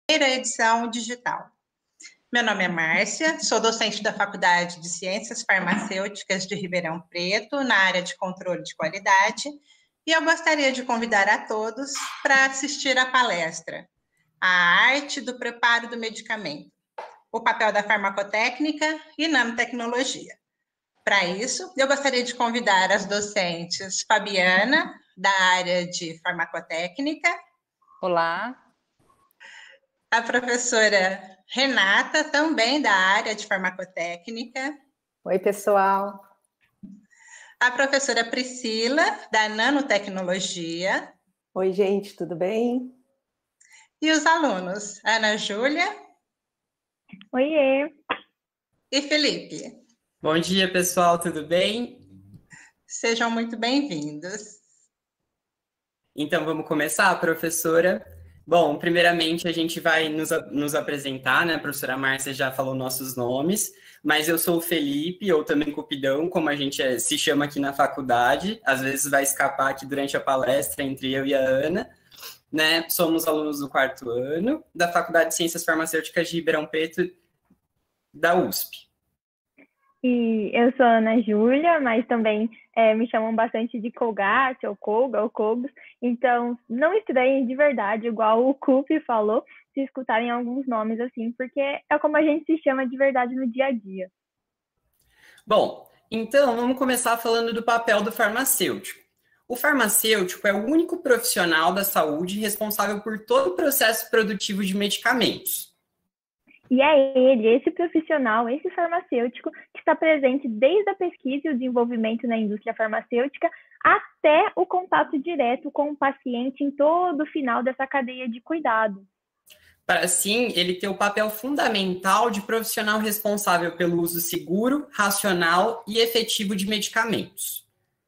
edição digital. Meu nome é Márcia, sou docente da Faculdade de Ciências Farmacêuticas de Ribeirão Preto, na área de controle de qualidade, e eu gostaria de convidar a todos para assistir à palestra A Arte do Preparo do Medicamento, o papel da farmacotécnica e nanotecnologia. Para isso, eu gostaria de convidar as docentes Fabiana, da área de farmacotécnica. Olá. A professora Renata, também da área de farmacotécnica. Oi, pessoal. A professora Priscila, da nanotecnologia. Oi, gente, tudo bem? E os alunos, Ana Júlia. Oiê. E Felipe. Bom dia, pessoal, tudo bem? Sejam muito bem-vindos. Então, vamos começar, professora? Bom, primeiramente a gente vai nos apresentar, né? A professora Márcia já falou nossos nomes, mas eu sou o Felipe, ou também Cupidão, como a gente se chama aqui na faculdade. Às vezes vai escapar aqui durante a palestra entre eu e a Ana, né? Somos alunos do 4º ano da Faculdade de Ciências Farmacêuticas de Ribeirão Preto, da USP. E eu sou a Ana Júlia, mas também me chamam bastante de Colgate, ou Colga, ou Cogos. Então, não estranhem de verdade, igual o Cupi falou, se escutarem alguns nomes assim, porque é como a gente se chama de verdade no dia a dia. Bom, então vamos começar falando do papel do farmacêutico. O farmacêutico é o único profissional da saúde responsável por todo o processo produtivo de medicamentos. E é ele, esse profissional, esse farmacêutico, que está presente desde a pesquisa e o desenvolvimento na indústria farmacêutica até o contato direto com o paciente em todo o final dessa cadeia de cuidado. Para assim, ele ter o papel fundamental de profissional responsável pelo uso seguro, racional e efetivo de medicamentos.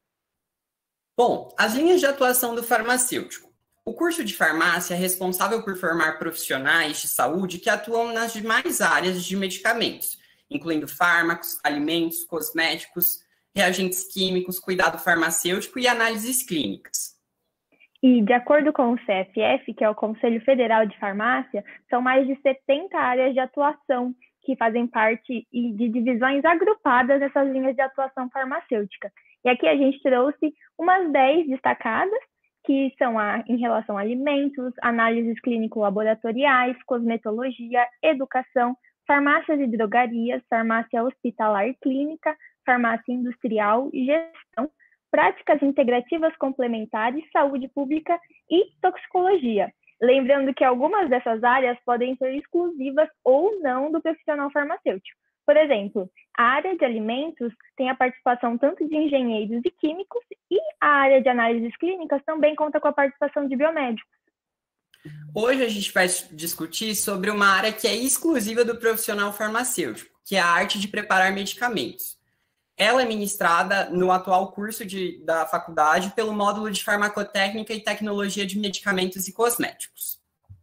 Bom, as linhas de atuação do farmacêutico. O curso de farmácia é responsável por formar profissionais de saúde que atuam nas demais áreas de medicamentos, incluindo fármacos, alimentos, cosméticos, reagentes químicos, cuidado farmacêutico e análises clínicas. E, de acordo com o CFF, que é o Conselho Federal de Farmácia, são mais de 70 áreas de atuação que fazem parte de divisões agrupadas nessas linhas de atuação farmacêutica. E aqui a gente trouxe umas 10 destacadas, que são em relação a alimentos, análises clínico-laboratoriais, cosmetologia, educação, farmácias e drogarias, farmácia hospitalar e clínica, farmácia industrial, gestão, práticas integrativas complementares, saúde pública e toxicologia. Lembrando que algumas dessas áreas podem ser exclusivas ou não do profissional farmacêutico. Por exemplo, a área de alimentos tem a participação tanto de engenheiros e químicos e a área de análises clínicas também conta com a participação de biomédicos. Hoje a gente vai discutir sobre uma área que é exclusiva do profissional farmacêutico, que é a arte de preparar medicamentos. Ela é ministrada no atual curso da faculdade pelo módulo de farmacotécnica e tecnologia de medicamentos e cosméticos.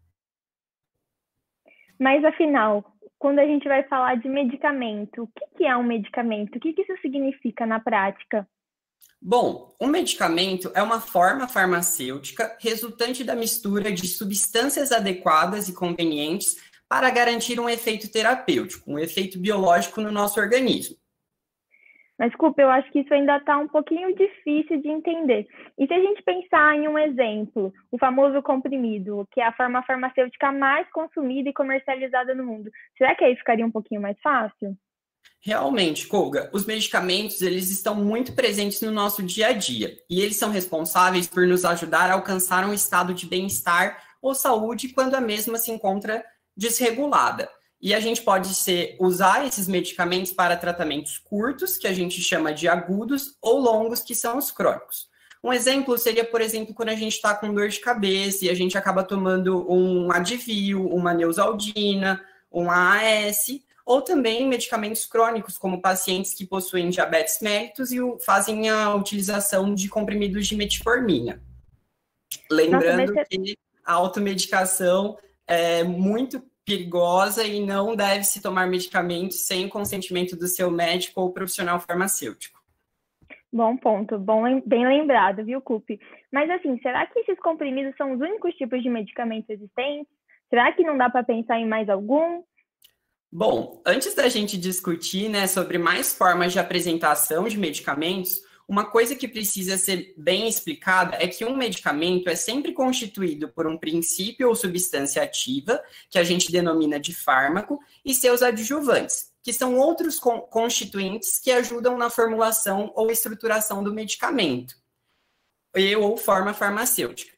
Mas afinal, quando a gente vai falar de medicamento, o que é um medicamento? O que isso significa na prática? Bom, um medicamento é uma forma farmacêutica resultante da mistura de substâncias adequadas e convenientes para garantir um efeito terapêutico, um efeito biológico no nosso organismo. Mas, desculpa, eu acho que isso ainda está um pouquinho difícil de entender. E se a gente pensar em um exemplo, o famoso comprimido, que é a forma farmacêutica mais consumida e comercializada no mundo, será que aí ficaria um pouquinho mais fácil? Realmente, Colga, os medicamentos, eles estão muito presentes no nosso dia a dia, e eles são responsáveis por nos ajudar a alcançar um estado de bem-estar ou saúde quando a mesma se encontra desregulada. E a gente pode usar esses medicamentos para tratamentos curtos, que a gente chama de agudos, ou longos, que são os crônicos. Um exemplo seria, por exemplo, quando a gente está com dor de cabeça e a gente acaba tomando um Advil, uma Neosaldina, um AAS, ou também medicamentos crônicos, como pacientes que possuem diabetes mellitus e fazem a utilização de comprimidos de metformina. Lembrando que a automedicação é muito perigosa e não deve se tomar medicamentos sem consentimento do seu médico ou profissional farmacêutico. Bom ponto, bem lembrado, viu, Cupi? Mas assim, será que esses comprimidos são os únicos tipos de medicamentos existentes? Será que não dá para pensar em mais algum? Bom, antes da gente discutir, né, sobre mais formas de apresentação de medicamentos, uma coisa que precisa ser bem explicada é que um medicamento é sempre constituído por um princípio ou substância ativa, que a gente denomina de fármaco, e seus adjuvantes, que são outros constituintes que ajudam na formulação ou estruturação do medicamento, ou forma farmacêutica.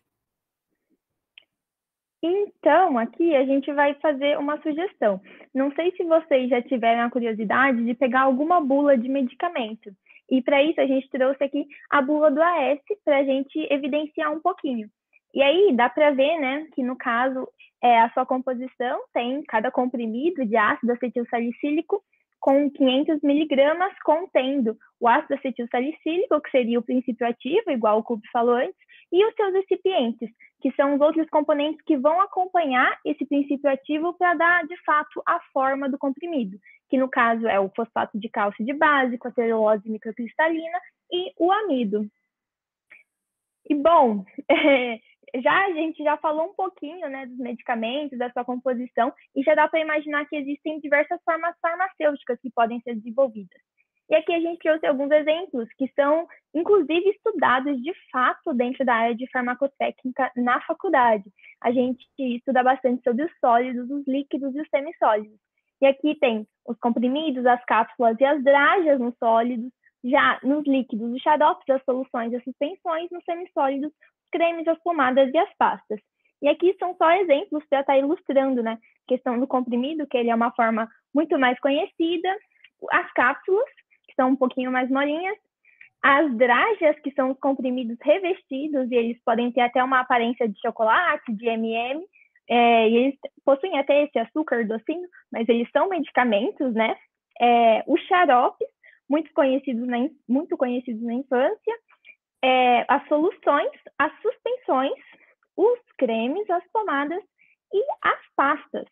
Então, aqui a gente vai fazer uma sugestão. Não sei se vocês já tiveram a curiosidade de pegar alguma bula de medicamento. E para isso a gente trouxe aqui a bula do AS para a gente evidenciar um pouquinho. E aí dá para ver, né, que no caso a sua composição tem cada comprimido de ácido acetilsalicílico com 500 miligramas contendo o ácido acetilsalicílico, que seria o princípio ativo, igual o Cup falou antes, e os seus recipientes, que são os outros componentes que vão acompanhar esse princípio ativo para dar, de fato, a forma do comprimido, que no caso é o fosfato de cálcio de base, com a celulose microcristalina e o amido. E, bom, a gente já falou um pouquinho, né, dos medicamentos, da sua composição, e já dá para imaginar que existem diversas formas farmacêuticas que podem ser desenvolvidas. E aqui a gente trouxe alguns exemplos que são, inclusive, estudados de fato dentro da área de farmacotécnica na faculdade. A gente estuda bastante sobre os sólidos, os líquidos e os semissólidos. E aqui tem os comprimidos, as cápsulas e as dragas nos sólidos, já nos líquidos, os xaropes, as soluções e as suspensões, nos semissólidos, os cremes, as pomadas e as pastas. E aqui são só exemplos para estar ilustrando, né, a questão do comprimido, que ele é uma forma muito mais conhecida, as cápsulas, que são um pouquinho mais molinhas, as dragas, que são os comprimidos revestidos, e eles podem ter até uma aparência de chocolate, de M&M, e eles possuem até esse açúcar docinho, mas eles são medicamentos, né? Os xaropes, muito conhecidos na infância, as soluções, as suspensões, os cremes, as pomadas e as pastas.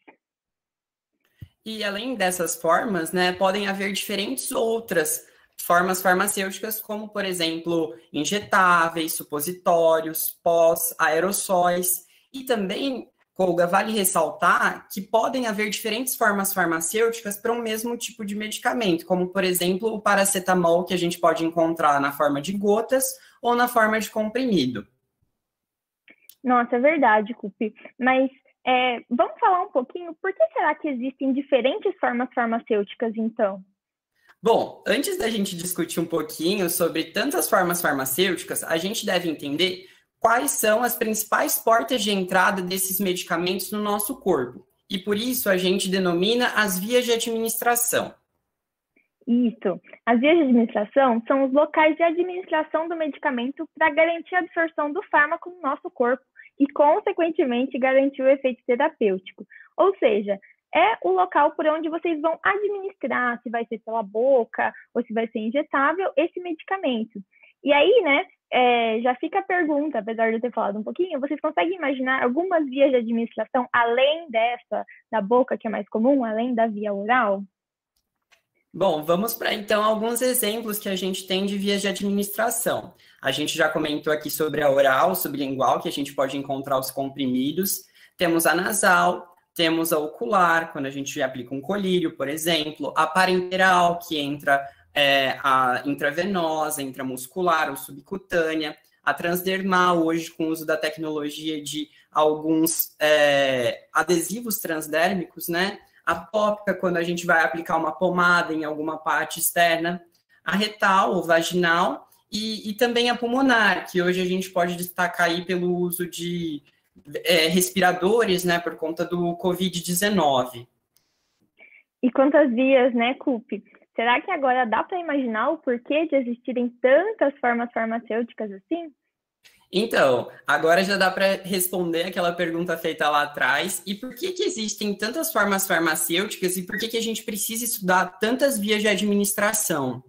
E além dessas formas, né, podem haver diferentes outras formas farmacêuticas, como, por exemplo, injetáveis, supositórios, pós, aerossóis. E também, Colga, vale ressaltar que podem haver diferentes formas farmacêuticas para um mesmo tipo de medicamento, como, por exemplo, o paracetamol, que a gente pode encontrar na forma de gotas ou na forma de comprimido. Nossa, é verdade, Cupi. Mas vamos falar um pouquinho, por que será que existem diferentes formas farmacêuticas, então? Bom, antes da gente discutir um pouquinho sobre tantas formas farmacêuticas, a gente deve entender quais são as principais portas de entrada desses medicamentos no nosso corpo. E por isso a gente denomina as vias de administração. Isso. As vias de administração são os locais de administração do medicamento para garantir a absorção do fármaco no nosso corpo e, consequentemente, garantir o efeito terapêutico. Ou seja, é o local por onde vocês vão administrar, se vai ser pela boca ou se vai ser injetável, esse medicamento. E aí, né, já fica a pergunta, apesar de eu ter falado um pouquinho, vocês conseguem imaginar algumas vias de administração além dessa, da boca, que é mais comum, além da via oral? Bom, vamos para então alguns exemplos que a gente tem de vias de administração. A gente já comentou aqui sobre a oral, sublingual, que a gente pode encontrar os comprimidos. Temos a nasal, temos a ocular, quando a gente aplica um colírio, por exemplo. A parenteral, que entra a intravenosa, intramuscular ou subcutânea. A transdermal, hoje com o uso da tecnologia de alguns adesivos transdérmicos, né? A tópica, quando a gente vai aplicar uma pomada em alguma parte externa, a retal ou vaginal, e também a pulmonar, que hoje a gente pode destacar aí pelo uso de respiradores, né, por conta do Covid-19. E quantas vias, né, Cupi? Será que agora dá para imaginar o porquê de existirem tantas formas farmacêuticas assim? Então, agora já dá para responder aquela pergunta feita lá atrás. E por que existem tantas formas farmacêuticas e por que a gente precisa estudar tantas vias de administração?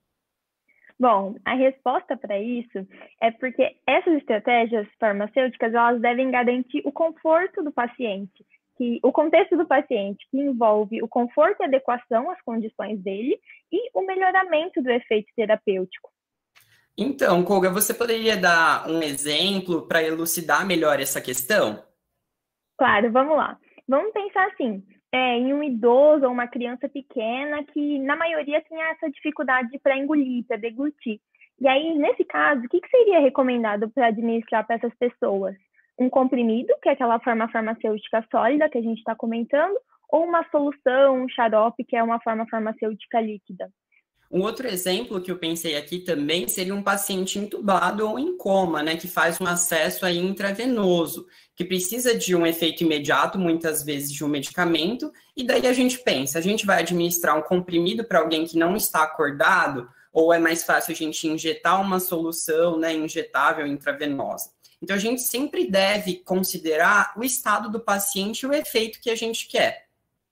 Bom, a resposta para isso é porque essas estratégias farmacêuticas, elas devem garantir o conforto do paciente, o contexto do paciente, que envolve o conforto e adequação às condições dele e o melhoramento do efeito terapêutico. Então, Colga, você poderia dar um exemplo para elucidar melhor essa questão? Claro, vamos lá. Vamos pensar assim, em um idoso ou uma criança pequena que, na maioria, tem essa dificuldade para engolir, para deglutir. E aí, nesse caso, o que seria recomendado para administrar para essas pessoas? Um comprimido, que é aquela forma farmacêutica sólida que a gente está comentando, ou uma solução, um xarope, que é uma forma farmacêutica líquida? Um outro exemplo que eu pensei aqui também seria um paciente entubado ou em coma, né, que faz um acesso aí intravenoso, que precisa de um efeito imediato, muitas vezes, de um medicamento, e daí a gente pensa, a gente vai administrar um comprimido para alguém que não está acordado, ou é mais fácil a gente injetar uma solução, né, injetável intravenosa? Então, a gente sempre deve considerar o estado do paciente e o efeito que a gente quer.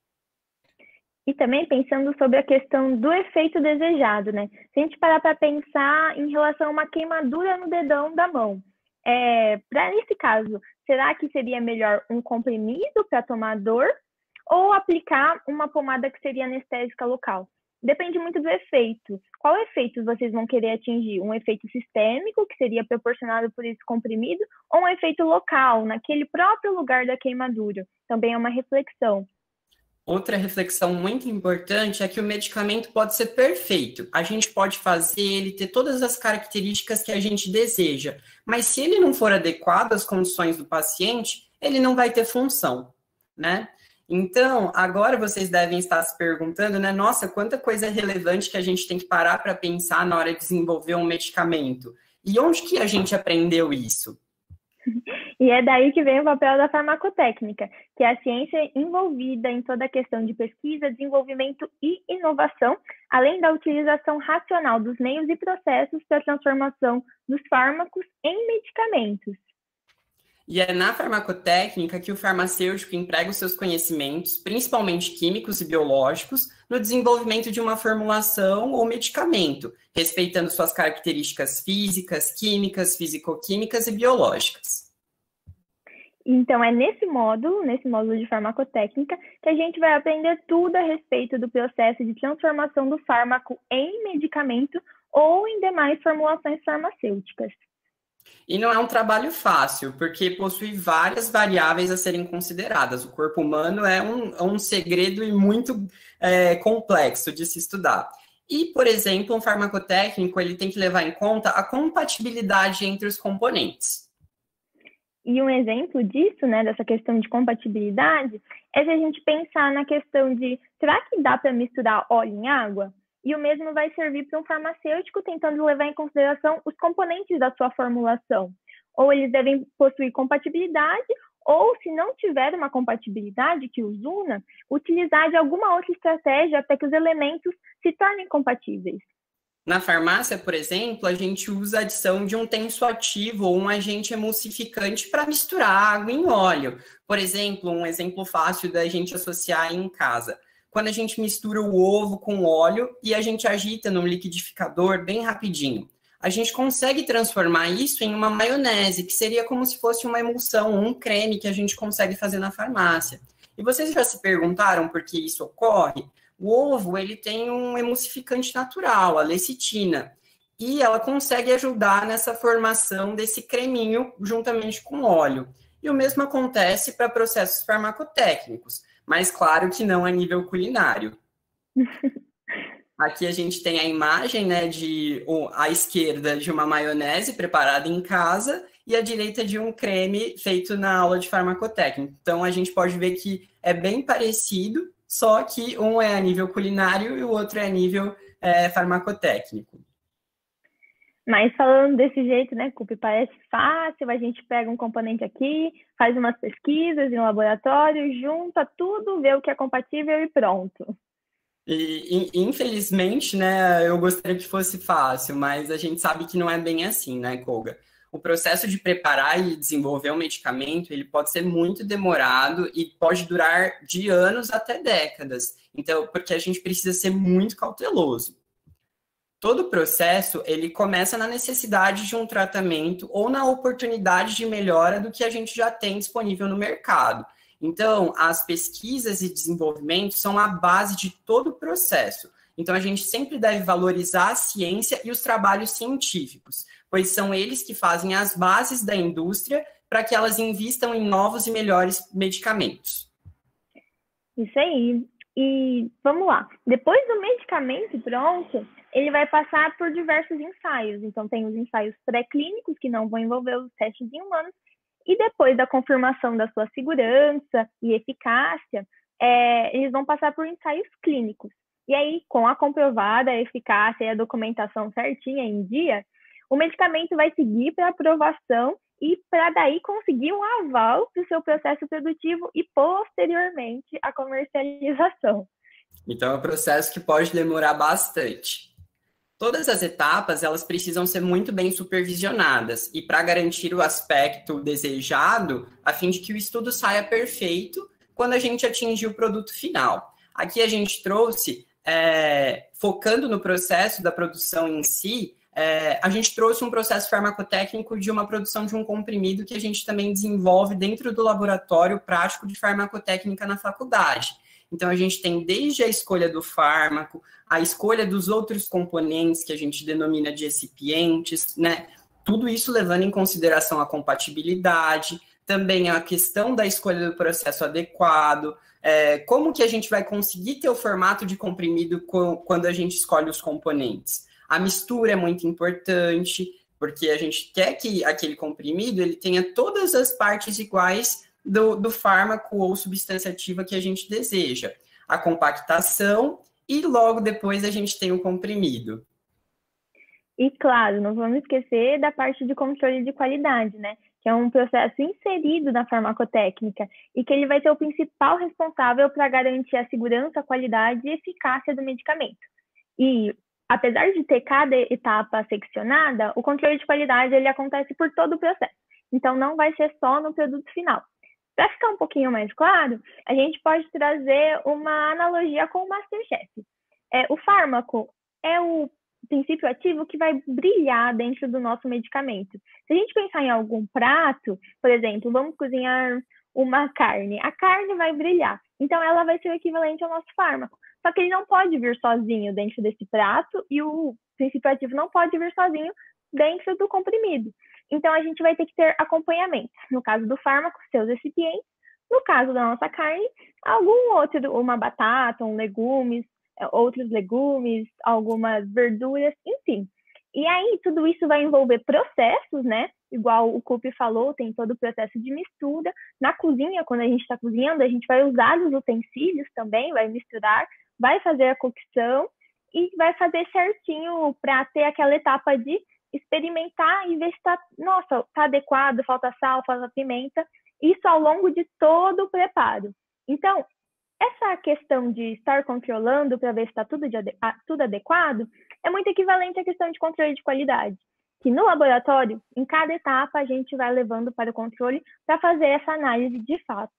E também pensando sobre a questão do efeito desejado, né? Se a gente parar para pensar em relação a uma queimadura no dedão da mão, para esse caso, será que seria melhor um comprimido para tomar dor ou aplicar uma pomada que seria anestésica local? Depende muito do efeito. Qual efeito vocês vão querer atingir? Um efeito sistêmico, que seria proporcionado por esse comprimido, ou um efeito local, naquele próprio lugar da queimadura? Também é uma reflexão. Outra reflexão muito importante é que o medicamento pode ser perfeito. A gente pode fazer ele ter todas as características que a gente deseja, mas se ele não for adequado às condições do paciente, ele não vai ter função, né? Então, agora vocês devem estar se perguntando, né? Nossa, quanta coisa relevante que a gente tem que parar para pensar na hora de desenvolver um medicamento. E onde que a gente aprendeu isso? E é daí que vem o papel da farmacotécnica, que é a ciência envolvida em toda a questão de pesquisa, desenvolvimento e inovação, além da utilização racional dos meios e processos para a transformação dos fármacos em medicamentos. E é na farmacotécnica que o farmacêutico emprega os seus conhecimentos, principalmente químicos e biológicos, no desenvolvimento de uma formulação ou medicamento, respeitando suas características físicas, químicas, fisicoquímicas e biológicas. Então, é nesse módulo de farmacotécnica, que a gente vai aprender tudo a respeito do processo de transformação do fármaco em medicamento ou em demais formulações farmacêuticas. E não é um trabalho fácil, porque possui várias variáveis a serem consideradas. O corpo humano é um segredo e muito complexo de se estudar. E, por exemplo, um farmacotécnico ele tem que levar em conta a compatibilidade entre os componentes. E um exemplo disso, né, dessa questão de compatibilidade, é se a gente pensar na questão de, será que dá para misturar óleo em água? E o mesmo vai servir para um farmacêutico tentando levar em consideração os componentes da sua formulação. Ou eles devem possuir compatibilidade, ou se não tiver uma compatibilidade que os una, utilizar de alguma outra estratégia para que os elementos se tornem compatíveis. Na farmácia, por exemplo, a gente usa a adição de um tensoativo ou um agente emulsificante para misturar água em óleo. Por exemplo, um exemplo fácil da gente associar em casa. Quando a gente mistura o ovo com óleo e a gente agita no liquidificador bem rapidinho, a gente consegue transformar isso em uma maionese, que seria como se fosse uma emulsão, um creme que a gente consegue fazer na farmácia. E vocês já se perguntaram por que isso ocorre? O ovo, ele tem um emulsificante natural, a lecitina, e ela consegue ajudar nessa formação desse creminho juntamente com óleo. E o mesmo acontece para processos farmacotécnicos, mas claro que não a nível culinário. Aqui a gente tem a imagem, né, à esquerda de uma maionese preparada em casa e à direita de um creme feito na aula de farmacotécnica. Então a gente pode ver que é bem parecido, só que um é a nível culinário e o outro é a nível farmacotécnico. Mas falando desse jeito, né, Cupi, parece fácil, a gente pega um componente aqui, faz umas pesquisas em laboratório, junta tudo, vê o que é compatível e pronto. E infelizmente, né, eu gostaria que fosse fácil, mas a gente sabe que não é bem assim, né, Koga? O processo de preparar e desenvolver um medicamento, ele pode ser muito demorado e pode durar de anos até décadas. Então, porque a gente precisa ser muito cauteloso. Todo o processo, ele começa na necessidade de um tratamento ou na oportunidade de melhora do que a gente já tem disponível no mercado. Então, as pesquisas e desenvolvimento são a base de todo o processo. Então, a gente sempre deve valorizar a ciência e os trabalhos científicos, pois são eles que fazem as bases da indústria para que elas invistam em novos e melhores medicamentos. Isso aí. E vamos lá. Depois do medicamento pronto, ele vai passar por diversos ensaios. Então, tem os ensaios pré-clínicos, que não vão envolver os testes em humanos, e depois da confirmação da sua segurança e eficácia, eles vão passar por ensaios clínicos. E aí, com a comprovada eficácia e a documentação certinha em dia, o medicamento vai seguir para aprovação e para daí conseguir um aval do seu processo produtivo e posteriormente a comercialização. Então, é um processo que pode demorar bastante. Todas as etapas, elas precisam ser muito bem supervisionadas e para garantir o aspecto desejado, a fim de que o estudo saia perfeito quando a gente atingir o produto final. Aqui a gente trouxe, focando no processo da produção em si, a gente trouxe um processo farmacotécnico de uma produção de um comprimido que a gente também desenvolve dentro do laboratório prático de farmacotécnica na faculdade. Então, a gente tem desde a escolha do fármaco, a escolha dos outros componentes que a gente denomina de excipientes, né? Tudo isso levando em consideração a compatibilidade, também a questão da escolha do processo adequado, como que a gente vai conseguir ter o formato de comprimido quando a gente escolhe os componentes. A mistura é muito importante, porque a gente quer que aquele comprimido ele tenha todas as partes iguais do fármaco ou substância ativa que a gente deseja. A compactação e logo depois a gente tem o comprimido. E claro, não vamos esquecer da parte de controle de qualidade, né? Que é um processo inserido na farmacotécnica e que ele vai ser o principal responsável para garantir a segurança, a qualidade e eficácia do medicamento. E apesar de ter cada etapa seccionada, o controle de qualidade ele acontece por todo o processo. Então, não vai ser só no produto final. Para ficar um pouquinho mais claro, a gente pode trazer uma analogia com o MasterChef. O fármaco é o princípio ativo que vai brilhar dentro do nosso medicamento. Se a gente pensar em algum prato, por exemplo, vamos cozinhar uma carne. A carne vai brilhar, então ela vai ser o equivalente ao nosso fármaco. Só que ele não pode vir sozinho dentro desse prato e o princípio ativo não pode vir sozinho dentro do comprimido. Então, a gente vai ter que ter acompanhamento. No caso do fármaco, seus recipientes. No caso da nossa carne, algum outro, uma batata, legumes, outros legumes, algumas verduras, enfim. E aí, tudo isso vai envolver processos, né? Igual o Cup falou, tem todo o processo de mistura. Na cozinha, quando a gente está cozinhando, a gente vai usar os utensílios também, vai misturar, vai fazer a cocção e vai fazer certinho para ter aquela etapa de experimentar e ver se está adequado, falta sal, falta pimenta, isso ao longo de todo o preparo. Então, essa questão de estar controlando para ver se está tudo adequado é muito equivalente à questão de controle de qualidade, que no laboratório, em cada etapa, a gente vai levando para o controle para fazer essa análise de fato.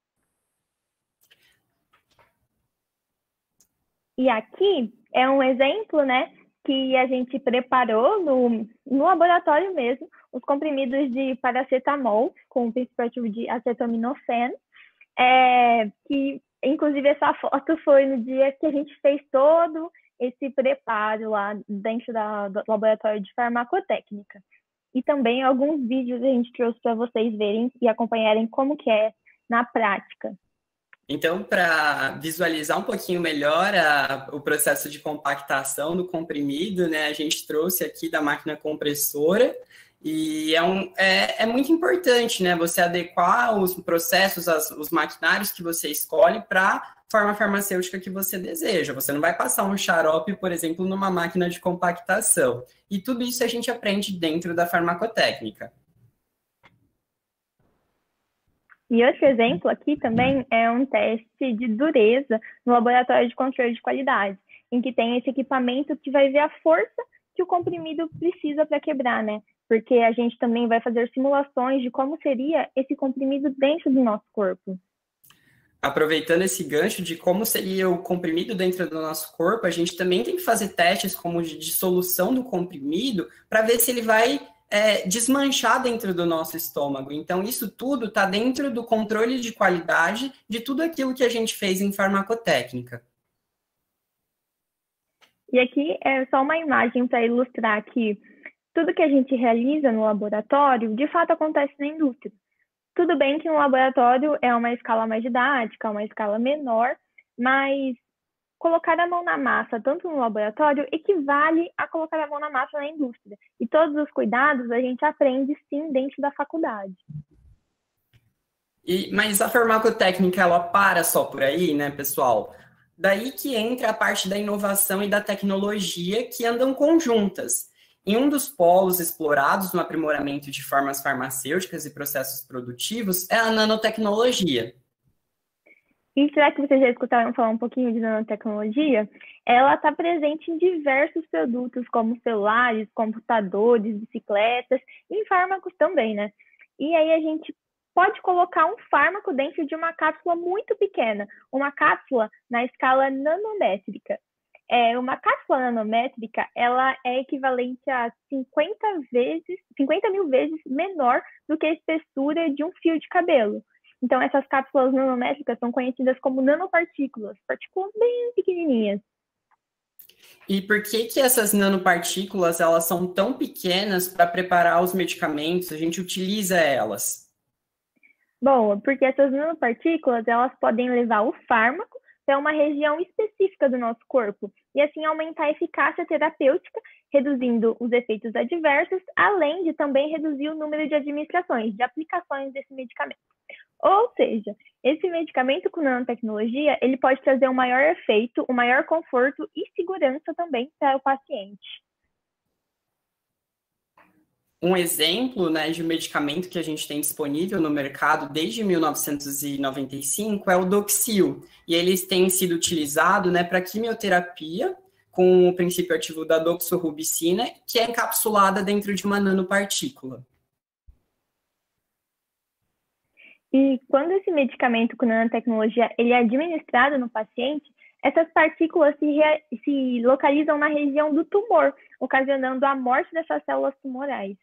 E aqui é um exemplo, né, que a gente preparou no laboratório mesmo, os comprimidos de paracetamol, com o princípio ativo de acetaminofeno, que inclusive essa foto foi no dia que a gente fez todo esse preparo lá dentro do laboratório de farmacotécnica. E também alguns vídeos a gente trouxe para vocês verem e acompanharem como que é na prática. Então, para visualizar um pouquinho melhor o processo de compactação do comprimido, né, a gente trouxe aqui da máquina compressora e é muito importante, né, você adequar os processos, os maquinários que você escolhe para a forma farmacêutica que você deseja. Você não vai passar um xarope, por exemplo, numa máquina de compactação. E tudo isso a gente aprende dentro da farmacotécnica. E outro exemplo aqui também é um teste de dureza no laboratório de controle de qualidade, em que tem esse equipamento que vai ver a força que o comprimido precisa para quebrar, né? Porque a gente também vai fazer simulações de como seria esse comprimido dentro do nosso corpo. Aproveitando esse gancho de como seria o comprimido dentro do nosso corpo, a gente também tem que fazer testes como de dissolução do comprimido para ver se ele vai desmanchar dentro do nosso estômago. Então, isso tudo está dentro do controle de qualidade de tudo aquilo que a gente fez em farmacotécnica. E aqui é só uma imagem para ilustrar que tudo que a gente realiza no laboratório, de fato, acontece na indústria. Tudo bem que um laboratório é uma escala mais didática, uma escala menor, mas colocar a mão na massa, tanto no laboratório, equivale a colocar a mão na massa na indústria. E todos os cuidados a gente aprende, sim, dentro da faculdade. Mas a farmacotécnica, ela para só por aí, né, pessoal? Daí que entra a parte da inovação e da tecnologia que andam conjuntas. Em um dos polos explorados no aprimoramento de formas farmacêuticas e processos produtivos é a nanotecnologia. E será que vocês já escutaram falar um pouquinho de nanotecnologia? Ela está presente em diversos produtos, como celulares, computadores, bicicletas, e em fármacos também, né? E aí a gente pode colocar um fármaco dentro de uma cápsula muito pequena, uma cápsula na escala nanométrica. Uma cápsula nanométrica, ela é equivalente a 50 mil vezes menor do que a espessura de um fio de cabelo. Então, essas cápsulas nanométricas são conhecidas como nanopartículas, partículas bem pequenininhas. E por que essas nanopartículas, elas são tão pequenas para preparar os medicamentos? A gente utiliza elas? Bom, porque essas nanopartículas, elas podem levar o fármaco para uma região específica do nosso corpo e assim aumentar a eficácia terapêutica, reduzindo os efeitos adversos, além de também reduzir o número de administrações, de aplicações desse medicamento. Ou seja, esse medicamento com nanotecnologia, ele pode trazer um maior efeito, um maior conforto e segurança também para o paciente. Um exemplo, né, de um medicamento que a gente tem disponível no mercado desde 1995 é o Doxil. E eles têm sido utilizados, né, para quimioterapia com o princípio ativo da doxorubicina, que é encapsulada dentro de uma nanopartícula. E quando esse medicamento com nanotecnologia ele é administrado no paciente, essas partículas se localizam na região do tumor, ocasionando a morte dessas células tumorais.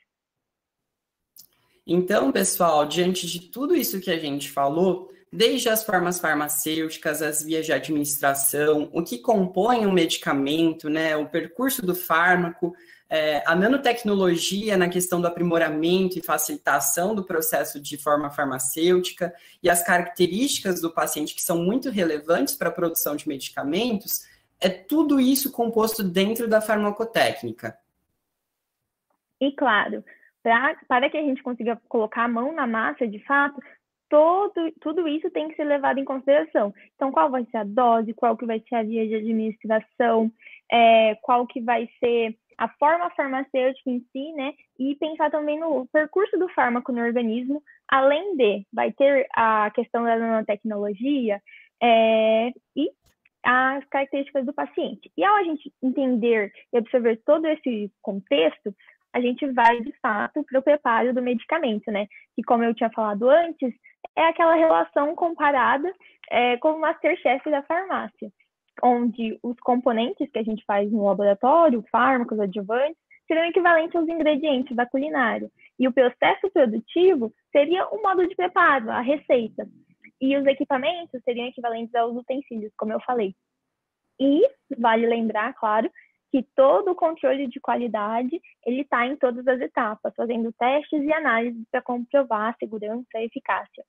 Então, pessoal, diante de tudo isso que a gente falou, desde as formas farmacêuticas, as vias de administração, o que compõe um medicamento, né, o percurso do fármaco, a nanotecnologia na questão do aprimoramento e facilitação do processo de forma farmacêutica e as características do paciente que são muito relevantes para a produção de medicamentos, é tudo isso composto dentro da farmacotécnica. E claro, para que a gente consiga colocar a mão na massa, de fato, tudo isso tem que ser levado em consideração. Então, qual vai ser a dose, qual que vai ser a via de administração, qual que vai ser a forma farmacêutica em si, né? E pensar também no percurso do fármaco no organismo, além vai ter a questão da nanotecnologia e as características do paciente. E ao a gente entender e absorver todo esse contexto, a gente vai, de fato, para o preparo do medicamento, né? Que, como eu tinha falado antes, é aquela relação comparada com o Masterchef da farmácia, onde os componentes que a gente faz no laboratório, fármacos, adjuvantes, seriam equivalentes aos ingredientes da culinária. E o processo produtivo seria o modo de preparo, a receita. E os equipamentos seriam equivalentes aos utensílios, como eu falei. E vale lembrar, claro, que todo o controle de qualidade ele está em todas as etapas, fazendo testes e análises para comprovar a segurança e a eficácia.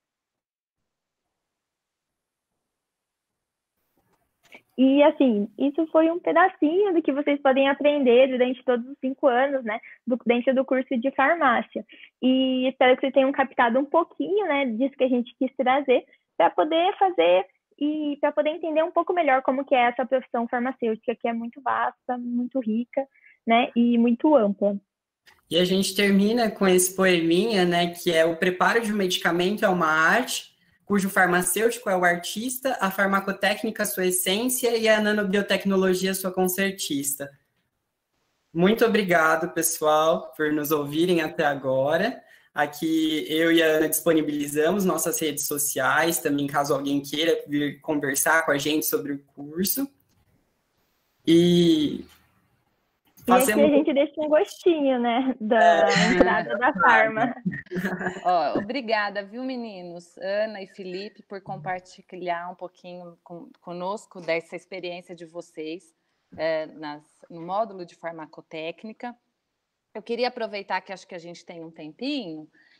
E, assim, isso foi um pedacinho do que vocês podem aprender durante todos os 5 anos, né, dentro do curso de farmácia. E espero que vocês tenham captado um pouquinho, né, disso que a gente quis trazer, para poder fazer e para poder entender um pouco melhor como que é essa profissão farmacêutica, que é muito vasta, muito rica, né, e muito ampla. E a gente termina com esse poeminha, né, que é: o preparo de um medicamento é uma arte, cujo farmacêutico é o artista, a farmacotécnica sua essência e a nanobiotecnologia sua concertista. Muito obrigado, pessoal, por nos ouvirem até agora. Aqui eu e a Ana disponibilizamos nossas redes sociais, também caso alguém queira vir conversar com a gente sobre o curso. E aqui a gente deixa um gostinho, né, da entrada da Farma. Obrigada, viu, meninos? Ana e Felipe, por compartilhar um pouquinho conosco dessa experiência de vocês no módulo de farmacotécnica. Eu queria aproveitar que acho que a gente tem um tempinho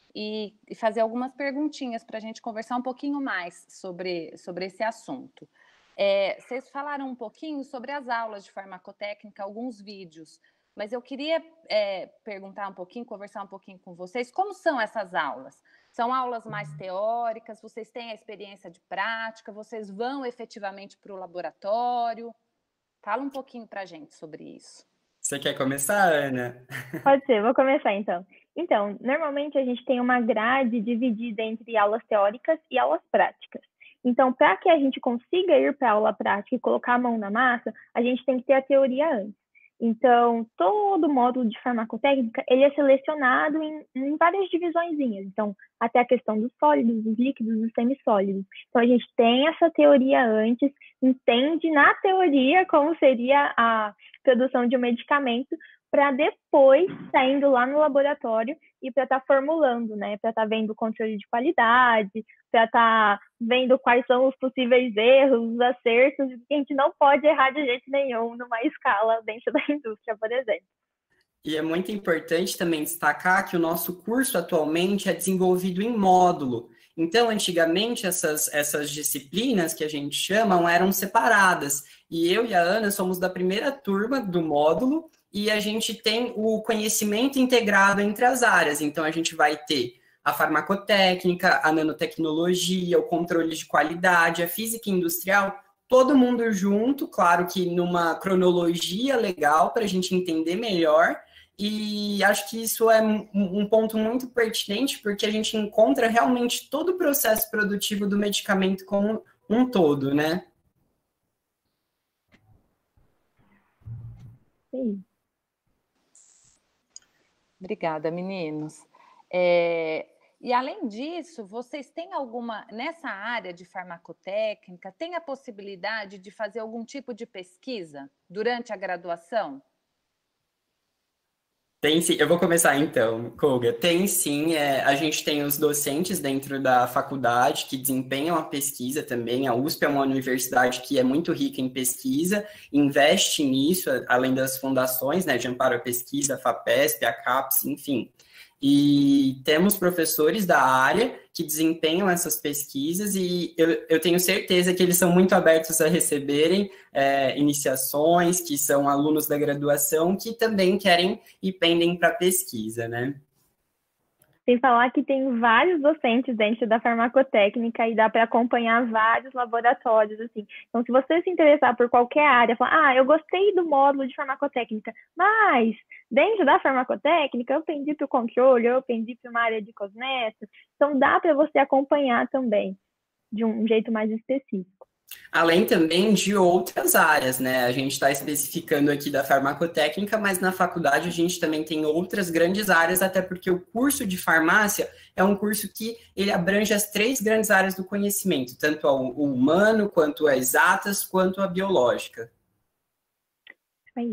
e fazer algumas perguntinhas para a gente conversar um pouquinho mais sobre esse assunto. Vocês falaram um pouquinho sobre as aulas de farmacotécnica, alguns vídeos, mas eu queria perguntar um pouquinho, conversar um pouquinho com vocês, como são essas aulas? São aulas mais teóricas? Vocês têm a experiência de prática? Vocês vão efetivamente para o laboratório? Fala um pouquinho para a gente sobre isso. Você quer começar, Ana? Pode ser, vou começar então. Então, normalmente a gente tem uma grade dividida entre aulas teóricas e aulas práticas. Então, para que a gente consiga ir para a aula prática e colocar a mão na massa, a gente tem que ter a teoria antes. Então, todo módulo de farmacotécnica, ele é selecionado em várias divisõezinhas. Então, até a questão dos sólidos, dos líquidos, dos semissólidos. Então, a gente tem essa teoria antes, entende na teoria como seria a produção de um medicamento, para depois, saindo lá no laboratório e para estar formulando, né? Para estar vendo o controle de qualidade, para estar vendo quais são os possíveis erros, os acertos, que a gente não pode errar de jeito nenhum numa escala dentro da indústria, por exemplo. E é muito importante também destacar que o nosso curso atualmente é desenvolvido em módulo. Então, antigamente, essas disciplinas que a gente chama eram separadas. E eu e a Ana somos da primeira turma do módulo e a gente tem o conhecimento integrado entre as áreas. Então, a gente vai ter a farmacotécnica, a nanotecnologia, o controle de qualidade, a física industrial, todo mundo junto, claro que numa cronologia legal para a gente entender melhor. E acho que isso é um ponto muito pertinente, porque a gente encontra realmente todo o processo produtivo do medicamento como um todo, né? Sim. Obrigada, meninos. E além disso, vocês têm nessa área de farmacotécnica, tem a possibilidade de fazer algum tipo de pesquisa durante a graduação? Tem sim, eu vou começar então, Koga. Tem sim, a gente tem os docentes dentro da faculdade que desempenham a pesquisa também. A USP é uma universidade que é muito rica em pesquisa, investe nisso, além das fundações, né, de amparo à pesquisa, a FAPESP, a CAPES, enfim. E temos professores da área que desempenham essas pesquisas e eu tenho certeza que eles são muito abertos a receberem iniciações, que são alunos da graduação, que também querem e pendem para pesquisa, né? Sem falar que tem vários docentes dentro da farmacotécnica e dá para acompanhar vários laboratórios, assim. Então, se você se interessar por qualquer área, falar, eu gostei do módulo de farmacotécnica, mas dentro da farmacotécnica eu pendi para o controle, eu pendi para uma área de cosméticos, então dá para você acompanhar também de um jeito mais específico. Além também de outras áreas, né? A gente está especificando aqui da farmacotécnica, mas na faculdade a gente também tem outras grandes áreas, até porque o curso de farmácia é um curso que ele abrange as 3 grandes áreas do conhecimento, tanto o humano, quanto as exatas, quanto a biológica. Aí.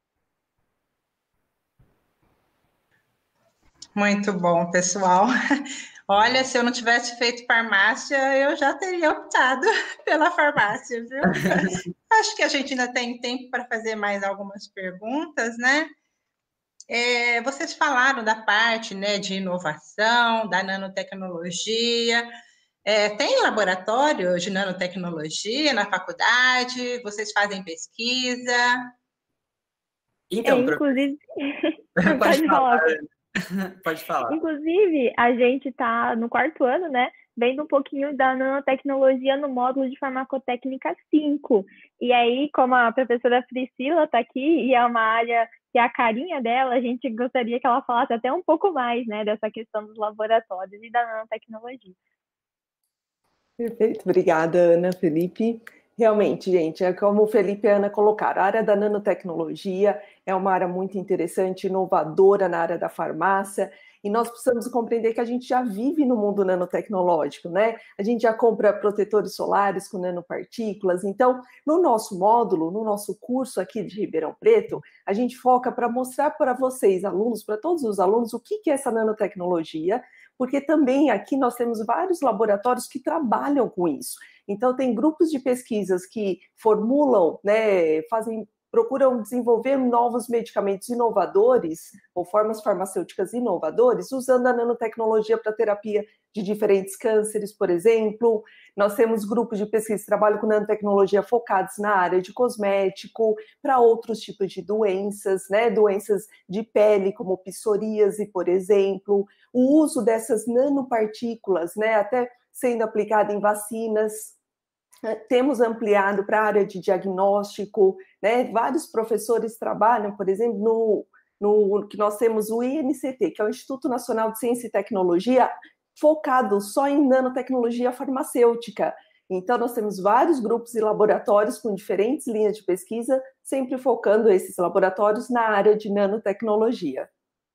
Muito bom, pessoal. Olha, se eu não tivesse feito farmácia, eu já teria optado pela farmácia, viu? Acho que a gente ainda tem tempo para fazer mais algumas perguntas, né? Vocês falaram da parte, né, de inovação, da nanotecnologia. Tem laboratório de nanotecnologia na faculdade? Vocês fazem pesquisa? Então, inclusive... Pode falar. Pode falar. Inclusive, a gente está no 4º ano, né? Vendo um pouquinho da nanotecnologia no módulo de farmacotécnica 5. E aí, como a professora Priscila está aqui e é uma área que é a carinha dela, a gente gostaria que ela falasse até um pouco mais, né, dessa questão dos laboratórios e da nanotecnologia. Perfeito, obrigada, Ana, Felipe. Realmente, gente, é como o Felipe e a Ana colocaram, a área da nanotecnologia é uma área muito interessante, inovadora na área da farmácia, e nós precisamos compreender que a gente já vive no mundo nanotecnológico, né? A gente já compra protetores solares com nanopartículas, então, no nosso módulo, no nosso curso aqui de Ribeirão Preto, a gente foca para mostrar para vocês, alunos, para todos os alunos, o que é essa nanotecnologia, porque também aqui nós temos vários laboratórios que trabalham com isso. Então, tem grupos de pesquisas que formulam, né, fazem procuram desenvolver novos medicamentos inovadores ou formas farmacêuticas inovadoras usando a nanotecnologia para terapia de diferentes cânceres, por exemplo. Nós temos grupos de pesquisa que trabalham com nanotecnologia focados na área de cosmético, para outros tipos de doenças, né? Doenças de pele, como psoríase, por exemplo. O uso dessas nanopartículas, né? Até sendo aplicado em vacinas. Temos ampliado para a área de diagnóstico, né? Vários professores trabalham, por exemplo, no que nós temos o INCT, que é o Instituto Nacional de Ciência e Tecnologia, focado só em nanotecnologia farmacêutica. Então, nós temos vários grupos e laboratórios com diferentes linhas de pesquisa, sempre focando esses laboratórios na área de nanotecnologia.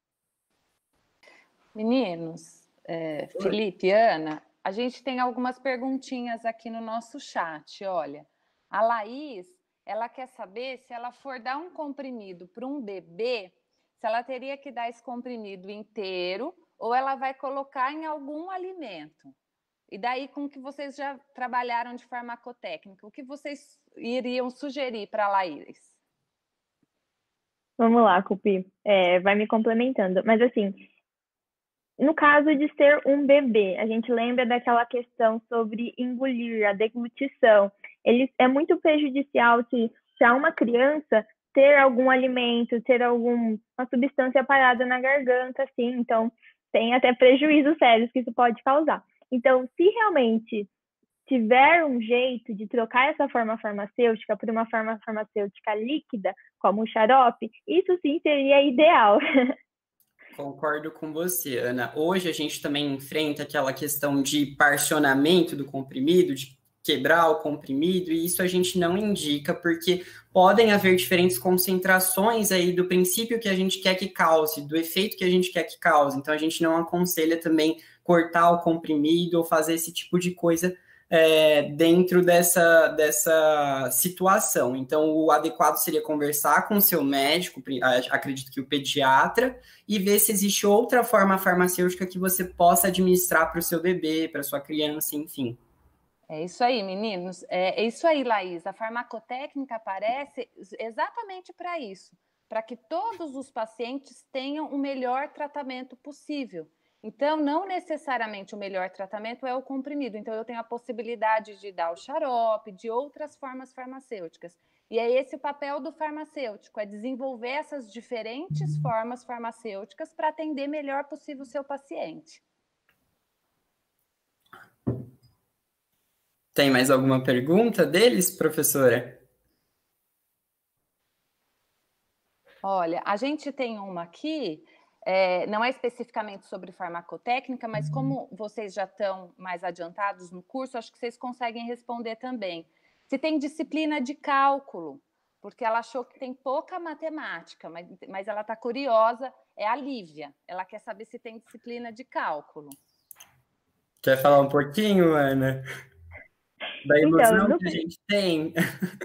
Meninos, Felipe, Ana, a gente tem algumas perguntinhas aqui no nosso chat. Olha, a Laís, ela quer saber se ela for dar um comprimido para um bebê, se ela teria que dar esse comprimido inteiro ou ela vai colocar em algum alimento. E daí, com o que vocês já trabalharam de farmacotécnica, o que vocês iriam sugerir para a Laís? Vamos lá, Cupi. Vai me complementando. Mas, assim, no caso de ser um bebê, a gente lembra daquela questão sobre engolir, a deglutição. É muito prejudicial se a uma criança ter algum alimento, ter alguma substância parada na garganta, assim. Então, tem até prejuízos sérios que isso pode causar. Então, se realmente tiver um jeito de trocar essa forma farmacêutica por uma forma farmacêutica líquida, como o xarope, isso sim seria ideal. Concordo com você, Ana. Hoje a gente também enfrenta aquela questão de parcionamento do comprimido, de quebrar o comprimido, e isso a gente não indica, porque podem haver diferentes concentrações aí do princípio que a gente quer que cause, do efeito que a gente quer que cause. Então, a gente não aconselha também cortar o comprimido ou fazer esse tipo de coisa dentro dessa situação. Então, o adequado seria conversar com o seu médico, acredito que o pediatra, e ver se existe outra forma farmacêutica que você possa administrar para o seu bebê, para sua criança, enfim. É isso aí, meninos. É isso aí, Laís. A farmacotécnica aparece exatamente para isso, para que todos os pacientes tenham o melhor tratamento possível. Então, não necessariamente o melhor tratamento é o comprimido. Então, eu tenho a possibilidade de dar o xarope, de outras formas farmacêuticas. E é esse o papel do farmacêutico, é desenvolver essas diferentes formas farmacêuticas para atender melhor possível o seu paciente. Tem mais alguma pergunta deles, professora? Olha, a gente tem uma aqui, não é especificamente sobre farmacotécnica, mas como vocês já estão mais adiantados no curso, acho que vocês conseguem responder também. Se tem disciplina de cálculo, porque ela achou que tem pouca matemática, mas ela está curiosa, é a Lívia. Ela quer saber se tem disciplina de cálculo. Quer falar um pouquinho, Ana? Da ilusão então, que a gente tem?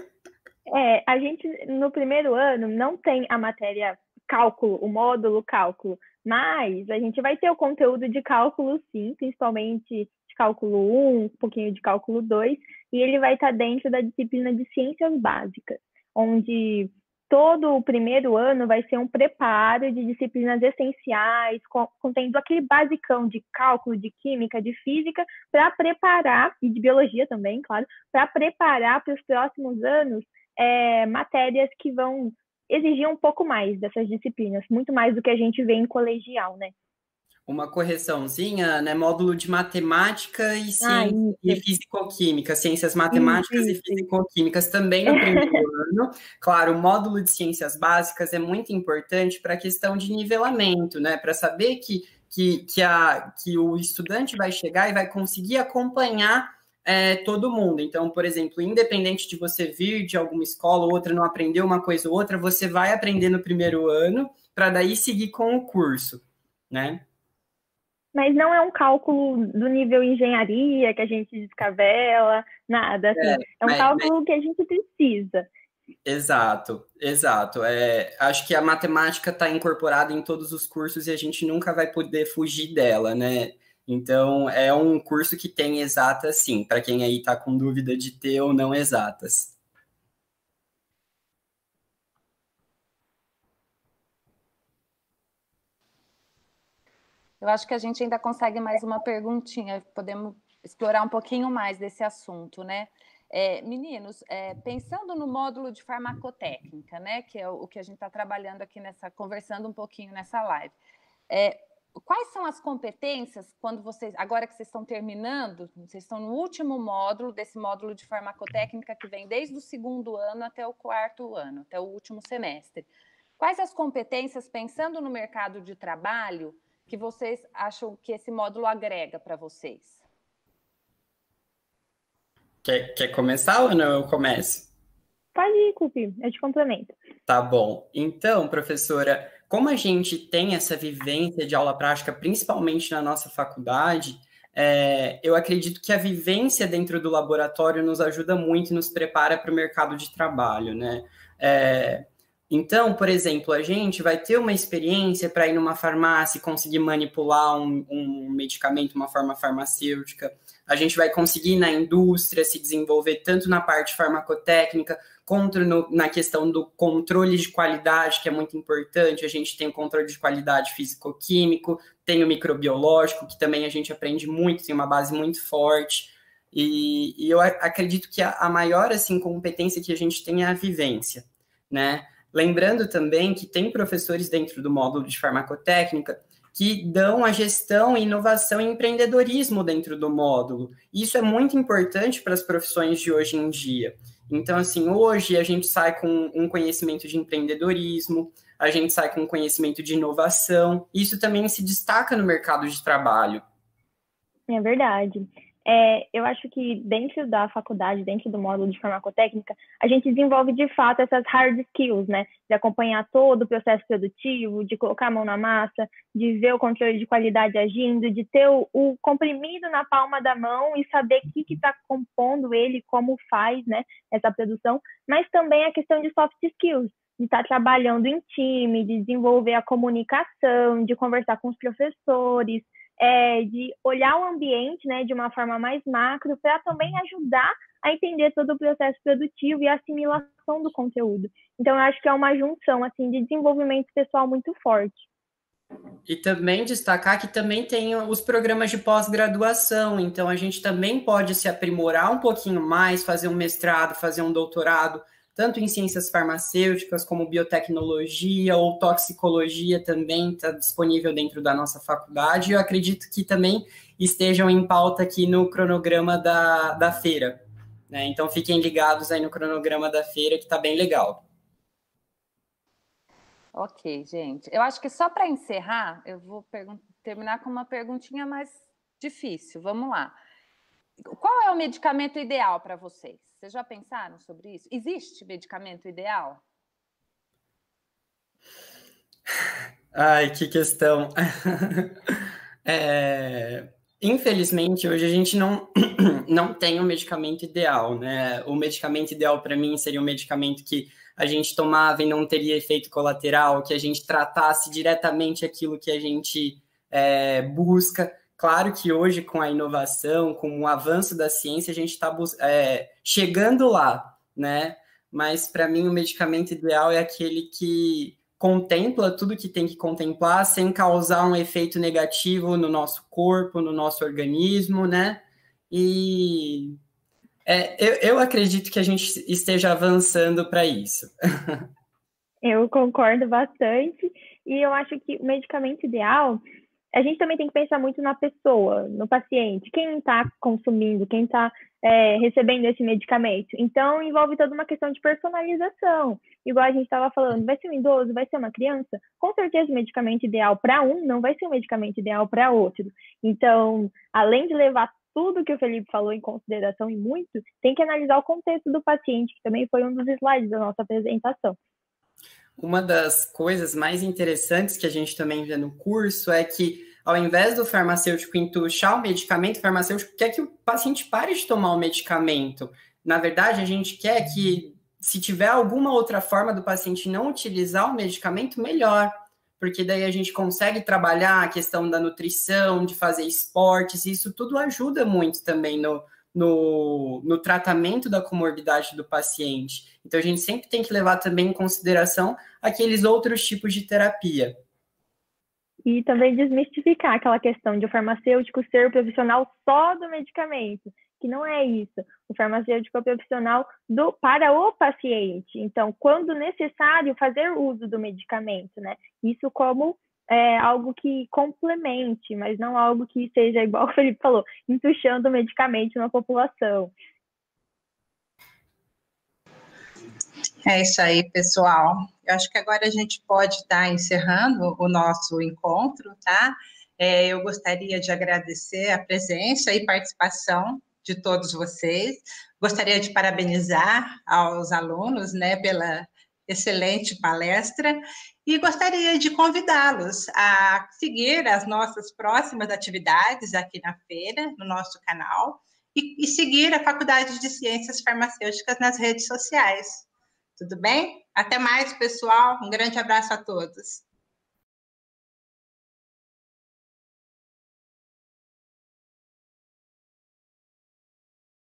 A gente, no primeiro ano, não tem a matéria cálculo, o módulo cálculo, mas a gente vai ter o conteúdo de cálculo, sim, principalmente de cálculo 1, um pouquinho de cálculo 2, e ele vai estar dentro da disciplina de ciências básicas, onde todo o primeiro ano vai ser um preparo de disciplinas essenciais, contendo aquele basicão de cálculo, de química, de física, para preparar, e de biologia também, claro, para preparar para os próximos anos matérias que vão exigir um pouco mais dessas disciplinas, muito mais do que a gente vê em colegial, né? Uma correçãozinha, né? Módulo de matemática e físico-química, ciências matemáticas e físico-químicas também no primeiro ano. Claro, o módulo de ciências básicas é muito importante para a questão de nivelamento, né? Para saber que o estudante vai chegar e vai conseguir acompanhar todo mundo. Então, por exemplo, independente de você vir de alguma escola ou outra, não aprender uma coisa ou outra, você vai aprender no primeiro ano para daí seguir com o curso, né? Mas não é um cálculo do nível engenharia, que a gente descavela, nada, assim. É um cálculo que a gente precisa. Exato. Acho que a matemática está incorporada em todos os cursos e a gente nunca vai poder fugir dela, né? Então, é um curso que tem exatas, sim, para quem aí está com dúvida de ter ou não exatas. Eu acho que a gente ainda consegue mais uma perguntinha, podemos explorar um pouquinho mais desse assunto, né? Meninos, pensando no módulo de farmacotécnica, né, que é o que a gente está trabalhando aqui conversando um pouquinho nessa live, quais são as competências quando agora que vocês estão terminando, vocês estão no último módulo desse módulo de farmacotécnica que vem desde o 2º ano até o 4º ano, até o último semestre. Quais as competências, pensando no mercado de trabalho, que vocês acham que esse módulo agrega para vocês? Quer começar ou não? Eu começo? Pode ir, Cupi, eu te complemento. Tá bom. Então, professora, como a gente tem essa vivência de aula prática, principalmente na nossa faculdade, eu acredito que a vivência dentro do laboratório nos ajuda muito e nos prepara para o mercado de trabalho, né? Então, por exemplo, a gente vai ter uma experiência para ir numa farmácia e conseguir manipular um medicamento, uma forma farmacêutica. A gente vai conseguir na indústria se desenvolver tanto na parte farmacotécnica quanto na questão do controle de qualidade, que é muito importante. A gente tem o controle de qualidade físico-químico, tem o microbiológico, que também a gente aprende muito, tem uma base muito forte. E eu acredito que a maior assim, competência que a gente tem é a vivência, né? Lembrando também que tem professores dentro do módulo de farmacotécnica que dão a gestão, inovação e empreendedorismo dentro do módulo. Isso é muito importante para as profissões de hoje em dia. Então, assim, hoje a gente sai com um conhecimento de empreendedorismo, a gente sai com um conhecimento de inovação. Isso também se destaca no mercado de trabalho. É verdade. Eu acho que dentro da faculdade, dentro do módulo de farmacotécnica, a gente desenvolve de fato essas hard skills, né? De acompanhar todo o processo produtivo, de colocar a mão na massa, de ver o controle de qualidade agindo, de ter o comprimido na palma da mão e saber o que está compondo ele, como faz, né, essa produção, mas também a questão de soft skills, de estar trabalhando em time, de desenvolver a comunicação, de conversar com os professores, de olhar o ambiente, né, de uma forma mais macro, para também ajudar a entender todo o processo produtivo e a assimilação do conteúdo. Então, eu acho que é uma junção assim, de desenvolvimento pessoal muito forte. E também destacar que também tem os programas de pós-graduação, então a gente também pode se aprimorar um pouquinho mais, fazer um mestrado, fazer um doutorado, tanto em ciências farmacêuticas, como biotecnologia ou toxicologia também está disponível dentro da nossa faculdade. Eu acredito que também estejam em pauta aqui no cronograma da feira, né? Então, fiquem ligados aí no cronograma da feira, que está bem legal. Ok, gente. Eu acho que só para encerrar, eu vou terminar com uma perguntinha mais difícil. Vamos lá. Qual é o medicamento ideal para vocês? Vocês já pensaram sobre isso? Existe medicamento ideal? Ai, que questão. Infelizmente, hoje a gente não tem um medicamento ideal, né? O medicamento ideal para mim seria um medicamento que a gente tomava e não teria efeito colateral, que a gente tratasse diretamente aquilo que a gente busca. Claro que hoje, com a inovação, com o avanço da ciência, a gente está chegando lá, né? Mas, para mim, o medicamento ideal é aquele que contempla tudo que tem que contemplar, sem causar um efeito negativo no nosso corpo, no nosso organismo, né? E eu acredito que a gente esteja avançando para isso. Eu concordo bastante. E eu acho que o medicamento ideal... A gente também tem que pensar muito na pessoa, no paciente, quem está consumindo, quem está recebendo esse medicamento. Então, envolve toda uma questão de personalização. Igual a gente estava falando, vai ser um idoso, vai ser uma criança? Com certeza o medicamento ideal para um não vai ser o medicamento ideal para outro. Então, além de levar tudo que o Felipe falou em consideração e muito, tem que analisar o contexto do paciente, que também foi um dos slides da nossa apresentação. Uma das coisas mais interessantes que a gente também vê no curso é que, ao invés do farmacêutico entuchar o medicamento, o farmacêutico quer que o paciente pare de tomar o medicamento. Na verdade, a gente quer que, se tiver alguma outra forma do paciente não utilizar o medicamento, melhor. Porque daí a gente consegue trabalhar a questão da nutrição, de fazer esportes, e isso tudo ajuda muito também no tratamento da comorbidade do paciente. Então, a gente sempre tem que levar também em consideração aqueles outros tipos de terapia. E também desmistificar aquela questão de o farmacêutico ser profissional só do medicamento, que não é isso. O farmacêutico é profissional para o paciente. Então, quando necessário, fazer uso do medicamento, né? Isso como algo que complemente, mas não algo que seja, igual o Felipe falou, entuchando o medicamento na população. É isso aí, pessoal. Eu acho que agora a gente pode estar encerrando o nosso encontro, tá? Eu gostaria de agradecer a presença e participação de todos vocês. Gostaria de parabenizar aos alunos, né, pela excelente palestra e gostaria de convidá-los a seguir as nossas próximas atividades aqui na feira, no nosso canal, e seguir a Faculdade de Ciências Farmacêuticas nas redes sociais. Tudo bem? Até mais, pessoal. Um grande abraço a todos.